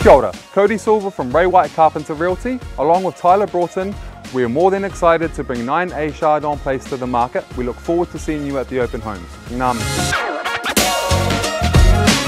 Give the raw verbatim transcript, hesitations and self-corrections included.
Kia ora, Cody Silver from Ray White Carpenter Realty. Along with Tyler Broughton, we are more than excited to bring nine A Shadon Place to the market. We look forward to seeing you at the open homes. Ngā mihi.